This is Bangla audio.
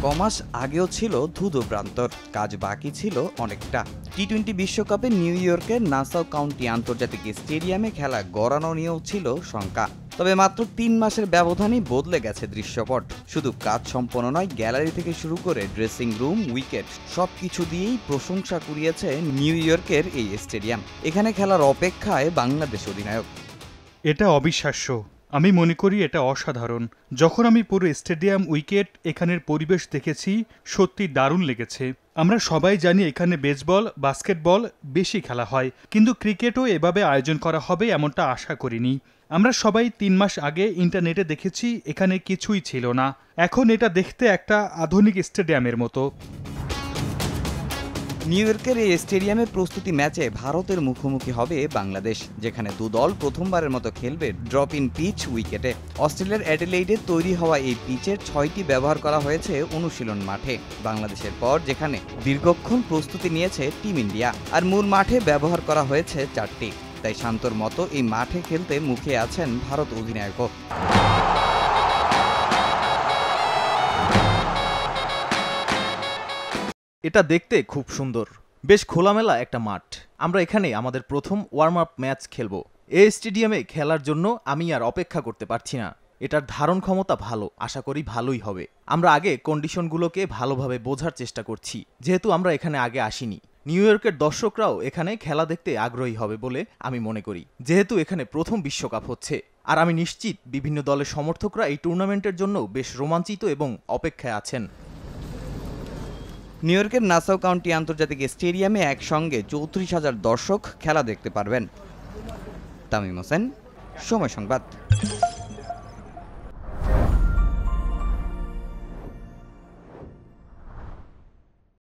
কমাস আগেও ছিল ধুধু প্রান্তর, কাজ বাকি ছিল অনেকটা। টি-20 বিশ্বকাপে নিউ ইয়র্কের নাসাউ কাউন্টি আন্তর্জাতিক স্টেডিয়ামে খেলা গড়ানো নিয়েও ছিল শঙ্কা। তবে মাত্র 3 মাসের ব্যবধানেই বদলে গেছে দৃশ্যপট। শুধু কাজ সম্পন্ন নয়, গ্যালারি থেকে শুরু করে ড্রেসিং রুম, উইকেট সবকিছু দিয়েই প্রশংসা কুড়িয়েছে নিউ ইয়র্কের এই স্টেডিয়াম। এখানে খেলার অপেক্ষায় বাংলাদেশ অধিনায়ক। এটা অবিশ্বাস্য। আমি মনে করি এটা অসাধারণ। যখন আমি পুরো স্টেডিয়াম, উইকেট, এখানের পরিবেশ দেখেছি, সত্যি দারুণ লেগেছে। আমরা সবাই জানি এখানে বেসবল, বাস্কেটবল বেশি খেলা হয়, কিন্তু ক্রিকেটও এভাবে আয়োজন করা হবে এমনটা আশা করিনি। আমরা সবাই 3 মাস আগে ইন্টারনেটে দেখেছি, এখানে কিছুই ছিল না। এখন এটা দেখতে একটা আধুনিক স্টেডিয়ামের মতো। নিউ ইয়র্কের এই স্টেডিয়ামে প্রস্তুতি ম্যাচে ভারতের মুখোমুখি হবে বাংলাদেশ, যেখানে দুদল প্রথমবারের মতো খেলবে ড্রপ ইন পিচ উইকেটে। অস্ট্রেলিয়ার অ্যাডিলেইডে তৈরি হওয়া এই পিচের 6টি ব্যবহার করা হয়েছে অনুশীলন মাঠে। বাংলাদেশের পর যেখানে দীর্ঘক্ষণ প্রস্তুতি নিয়েছে টিম ইন্ডিয়া, আর মূল মাঠে ব্যবহার করা হয়েছে 4টি। তাই শান্তর মতো এই মাঠে খেলতে মুখিয়ে আছেন ভারত অধিনায়কও। এটা দেখতে খুব সুন্দর, বেশ খোলামেলা একটা মাঠ। আমরা এখানে আমাদের প্রথম ওয়ার্ম আপ ম্যাচ খেলব। এই স্টেডিয়ামে খেলার জন্য আমি আর অপেক্ষা করতে পারছি না। এটার ধারণ ক্ষমতা ভালো, আশা করি ভালোই হবে। আমরা আগে কন্ডিশনগুলোকে ভালোভাবে বোঝার চেষ্টা করছি, যেহেতু আমরা এখানে আগে আসিনি। নিউ ইয়র্কের দর্শকরাও এখানে খেলা দেখতে আগ্রহী হবে বলে আমি মনে করি, যেহেতু এখানে প্রথম বিশ্বকাপ হচ্ছে। আর আমি নিশ্চিত বিভিন্ন দলের সমর্থকরা এই টুর্নামেন্টের জন্য বেশ রোমাঞ্চিত এবং অপেক্ষায় আছেন। নিউ ইয়র্কের নাসাউ কাউন্টি আন্তর্জাতিক স্টেডিয়ামে একসঙ্গে 34,000 দর্শক খেলা দেখতে পারবেন। তামিম হোসেন, সময় সংবাদ।